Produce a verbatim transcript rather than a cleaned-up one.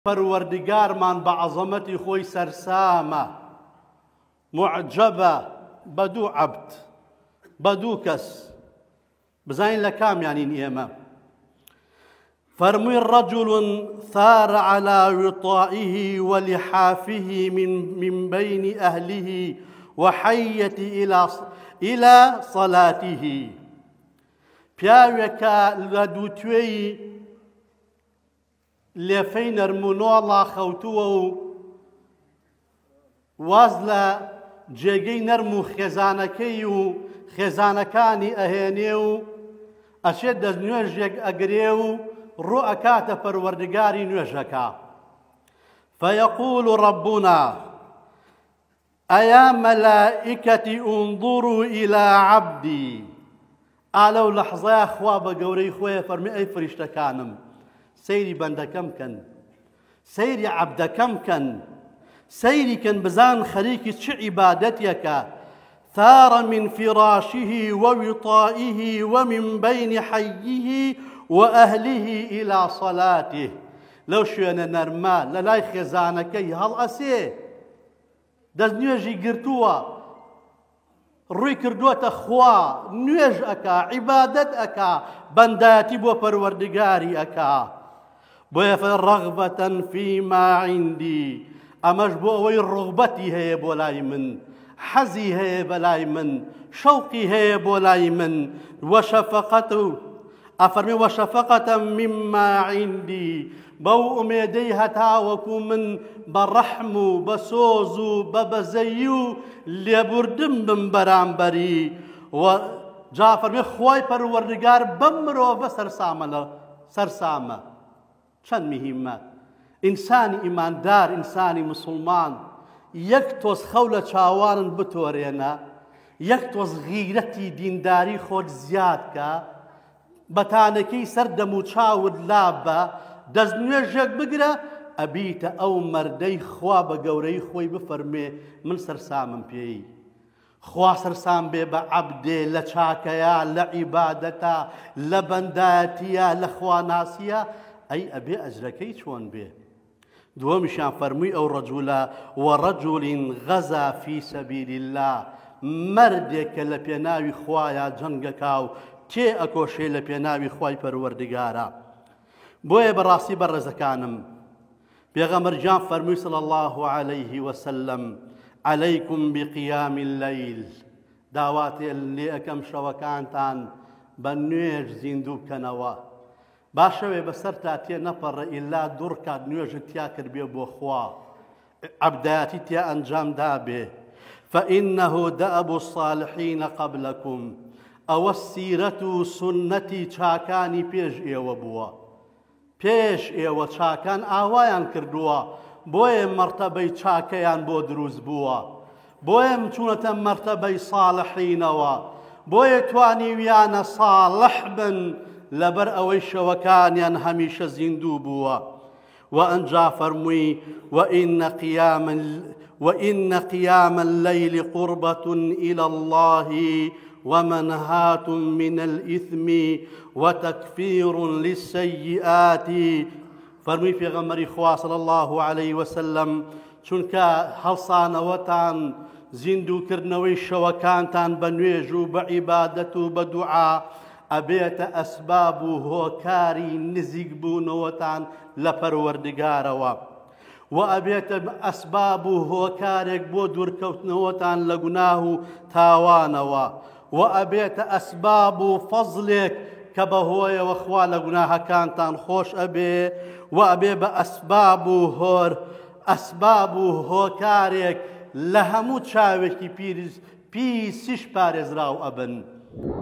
پەروەردگارمان بە عەزەمەتی خۆی سەرسامە، معجەبە بە دوو عەبد، بە دوو کەس. بزانین لە کامیانین ئێمە؟ فەرمووی رەجل ثار على وطائه ولحافه من من بين أهله وحيت إلى إلى صلاته. پیاوێکە لە دووتوێی لێفەی نەرمونۆڵا خەوتووە و واز لە جێگەی نەرم و خێزانەکەی و خێزانەکانی ئەهێنێ و ئەچێت دەست نوێژێک ئەگرێ و ڕوو ئەکاتە پەروەردگاری نوێژەکە. فيقول ربنا أيا ملائكتي انظروا إلى عبدي. ئالە و لەحظەیە خوا بە گەورەی خۆیە فەرمی ئەی فریشتەکانم، سەیری بەندەکەم کەن، سەیری عەبدەکەم کەن، سەیری کەن بزان خەریکی چ عیبادەتێکە. ثار من فراشه ووطائه ومن بين حيه وأهله إلى صلاته. لەو شوێنە نەرمە لە لای خێزانەکەی هەڵ ئەسێ، دەست نوێژی گرتووە، ڕووی کردووەتە خوا، نوێژ ئەکا، عیبادەت ئەکا، بەندایەتی بۆ پەروەردگاری ئەکا. بۆیە ڕەغبەتەن فیما عیندی، ئەمەش بۆ ئەوەی ڕغبەتی هەیە بۆ لای من، حەزی هەیە بە لای من، شەوقی هەیە بۆ لای من. وەشەفەقەت و ئەفەرمی وەشەفەقەتە مما عیندی، بەو ئومێدەی هەتاوەکو من بە ڕەحم و بە سۆز و بە بەزەیی و لێبوردم بم بەرامبەری. جا فەرمی خوای پەروەردگار بەم مرۆڤە سەرسامە لە سەرسامە. چەند مهمە ئینسانی ئیماندار، ئینسانی مسڵمان یەک تۆز خەو لە چاوانن بتۆرێنە، یەک تۆز غیرەتی دینداری خۆت زیاد کە، بەتانەکەی سەر دەم و چاوت لابە، دەست نوێژێک بگرە، ئەبیتە ئەو مەردەی خوا بە گەورەی خۆی بفەرمێ من سەرسامم پێی. خوا سەرسام بێ بە عەبدێ، لە چاکەیە، لە عیبادەتە، لە بەندایەتیە، لە خواناسیە، ئەی ئەبێ ئەجرەکەی چۆن بێ. دووەمیشیان فەرمووی ئەو ڕەجوولە وەڕەجوڵ غەزا فی سەبیل الله، مەردێک کە لە پێناوی خوایە جەنگەکا و تێ ئەکۆشێ لە پێناوی خوای پەروەردگارە. بۆیە بەڕاستی بەڕێزەکانم پێغەمبەر گیان فەرمووی صلی الله عليه وسلم عەلەیکم بقیام اللەیل، داواتێ لێ ئەەکەم شەوەکانتان بە نوێژ زیندوو بکەنەوە. باشەوێ بەسەر تا تێ نەپەڕە ئیلا دوو ڕکات نوێژت تیا کردبێ بۆ خوا، عەبدایەتی تیا ئەنجام دابێ. فإنه دأب الصالحین قبلكم، ئەوە سیرەت و سونەتی چاکانی پێش ئێوە بووە. پێش ئێوە چاکان ئاوایان کردووە، بۆیە مەرتەبەی چاکەیان بۆ دروست بووە، بۆیە چوونەتە مەرتەبەی ساڵحینەوە، بۆیە توانیویانە ساڵح بن لەبەر ئەوەی شەوەکانیان هەمیشە زیندوو بووە. وأنجا فەرمووی وإن قيام وإن قيام الليل قربة إلى الله ومنهاة من الإثم وتكفير للسيئات. فەرمووی پێغەمبەری خوا صلی الله عليه وسلم چونکە هەڵسانەوەتان زیندووکردنەوەی شەوەکانتان بە نوێژ و بە عیبادەت و بە دوعا ئەبێتە ئەسباب و هۆکاری نزیک بوونەوەتان لە پەروەردگارەوە، و ئەبێتە ئەسباب و هۆکارێک بۆ دوورکەوتنەوەتان لە گوناه و تاوانەوە، و ئەبێتە ئەسباب و فەزلێک کە بەهۆیەوە خوا لە گوناهەکانتان خۆش ئەبێ، و ئەبێ بە ئەسباب و هۆر ئەسباب و هۆکارێک لە هەموو چاوێکی پیسیش پارێزراو ئەبن.